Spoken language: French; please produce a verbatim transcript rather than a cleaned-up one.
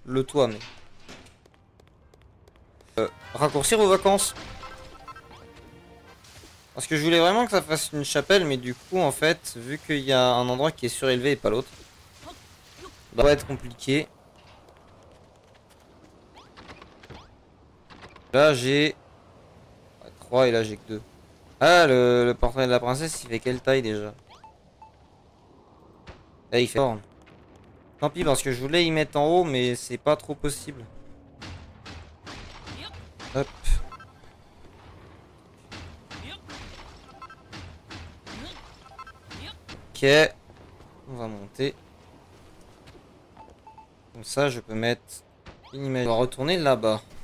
le toit, mais... Euh, raccourcir aux vacances. Parce que je voulais vraiment que ça fasse une chapelle, mais du coup, en fait, vu qu'il y a un endroit qui est surélevé et pas l'autre, ça va être compliqué. Là, j'ai trois et là, j'ai que deux. Ah, le, le portrait de la princesse, il fait quelle taille déjà? Là, il fait énorme. Tant pis, parce que je voulais y mettre en haut, mais c'est pas trop possible. Hop. Ok. On va monter. Comme ça, je peux mettre une image. On va retourner là-bas.